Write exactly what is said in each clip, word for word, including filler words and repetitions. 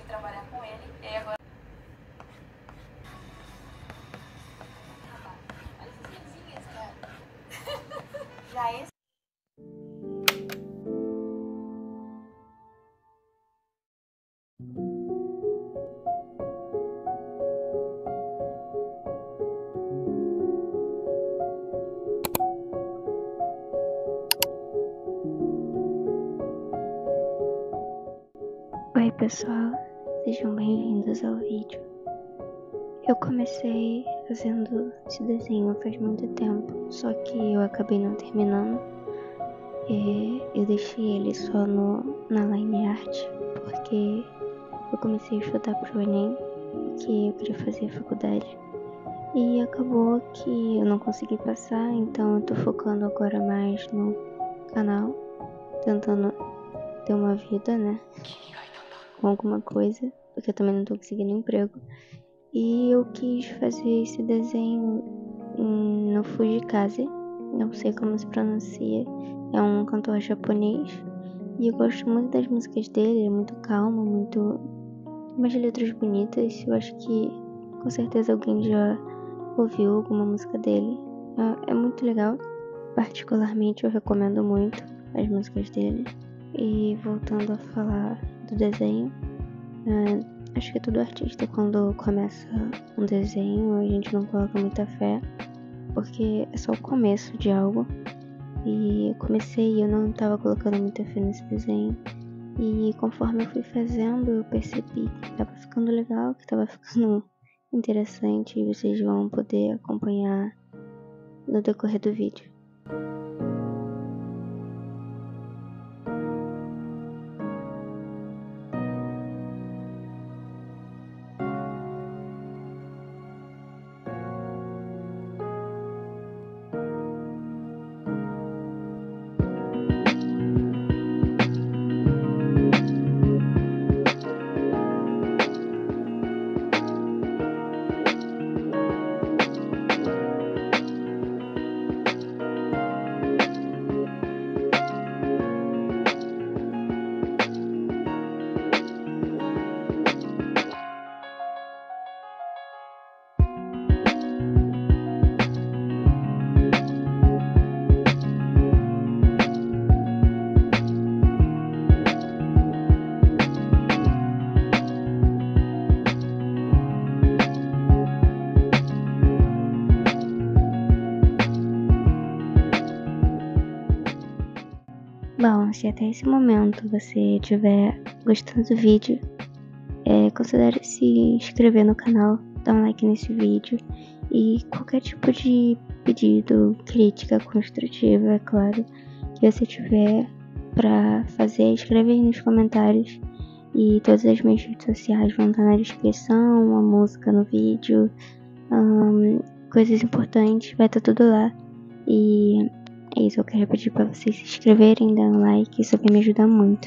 trabalhar com ele. E aí agora... Olha essas luzinhas, cara. Já esse... Oi pessoal, sejam bem-vindos ao vídeo. Eu comecei fazendo esse desenho faz muito tempo, só que eu acabei não terminando. E eu deixei ele só no, na line art, porque eu comecei a estudar pro Enem, que eu queria fazer a faculdade. E acabou que eu não consegui passar, então eu tô focando agora mais no canal, tentando ter uma vida, né? Com alguma coisa, porque eu também não tô conseguindo emprego. E eu quis fazer esse desenho no Fujikaze, não sei como se pronuncia, é um cantor japonês. E eu gosto muito das músicas dele, é muito calmo, muito... umas letras bonitas. Eu acho que com certeza alguém já ouviu alguma música dele. É, é muito legal, particularmente eu recomendo muito as músicas dele. E voltando a falar do desenho, é, acho que todo artista, quando começa um desenho, a gente não coloca muita fé, porque é só o começo de algo. E eu comecei e eu não estava colocando muita fé nesse desenho, e conforme eu fui fazendo, eu percebi que estava ficando legal, que estava ficando interessante, e vocês vão poder acompanhar no decorrer do vídeo. Bom, se até esse momento você estiver gostando do vídeo, é, considere se inscrever no canal, dar um like nesse vídeo, e qualquer tipo de pedido, crítica construtiva, é claro, que você tiver pra fazer, escreve aí nos comentários. E todas as minhas redes sociais vão estar na descrição, a música no vídeo, hum, coisas importantes, vai estar tudo lá. E é isso, eu quero pedir pra vocês se inscreverem, dar um like, isso vai me ajudar muito.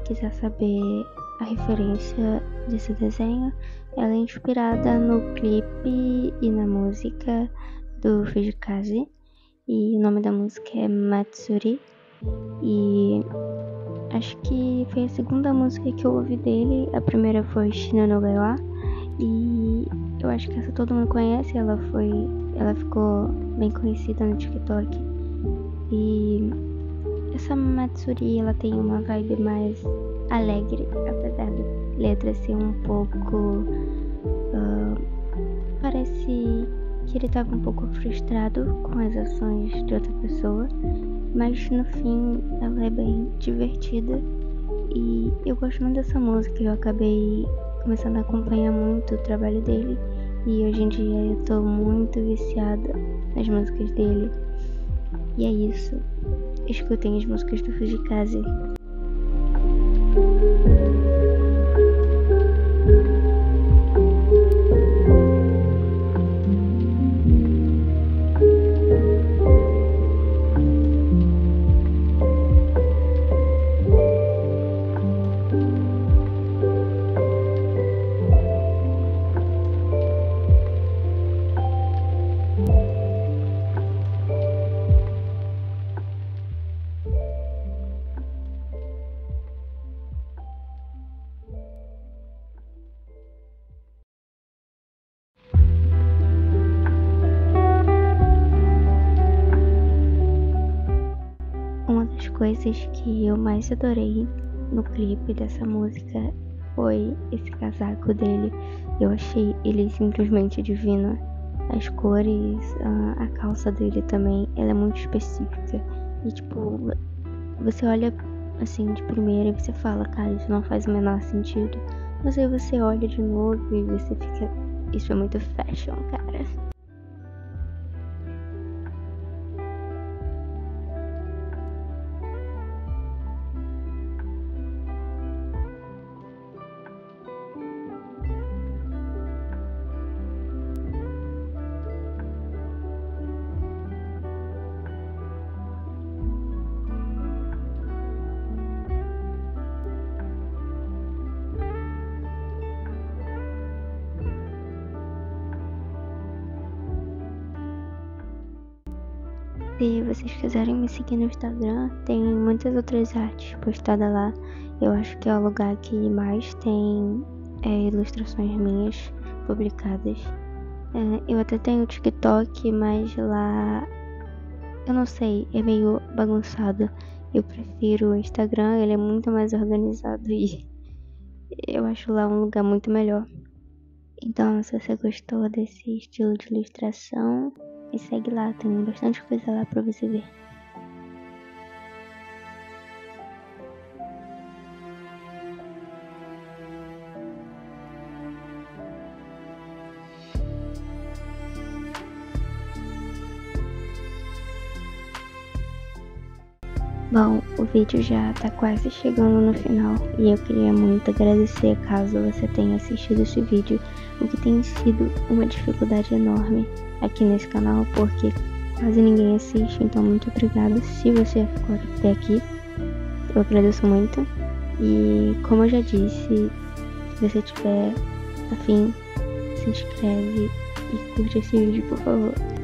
quiser saber a referência desse desenho, ela é inspirada no clipe e na música do Fujikaze. E o nome da música é Matsuri. E acho que foi a segunda música que eu ouvi dele. A primeira foi Shino no Gaiwa. E eu acho que essa todo mundo conhece. Ela foi, ela ficou bem conhecida no TikTok. E essa Matsuri, ela tem uma vibe mais alegre, apesar da letra ser um pouco... Uh, parece que ele estava um pouco frustrado com as ações de outra pessoa, mas no fim ela é bem divertida e eu gosto muito dessa música. Eu acabei começando a acompanhar muito o trabalho dele e hoje em dia eu tô muito viciada nas músicas dele. E é isso, escutem as músicas do Fujikaze. Uma das coisas que eu mais adorei no clipe dessa música foi esse casaco dele. Eu achei ele simplesmente divino. As cores, a, a calça dele também, ela é muito específica. E tipo, você olha assim de primeira e você fala, cara, isso não faz o menor sentido. Mas aí você olha de novo e você fica, isso é muito fashion, cara. Se vocês quiserem me seguir no Instagram, tem muitas outras artes postadas lá. Eu acho que é o lugar que mais tem é, ilustrações minhas publicadas. É, eu até tenho o TikTok, mas lá, eu não sei, é meio bagunçado. Eu prefiro o Instagram, ele é muito mais organizado e eu acho lá um lugar muito melhor. Então, se você gostou desse estilo de ilustração, me segue lá, tem bastante coisa lá pra você ver. Bom, o vídeo já tá quase chegando no final e eu queria muito agradecer caso você tenha assistido esse vídeo, o que tem sido uma dificuldade enorme aqui nesse canal, porque quase ninguém assiste, então muito obrigada se você ficou até aqui, eu agradeço muito. E como eu já disse, se você tiver afim, se inscreve e curte esse vídeo, por favor.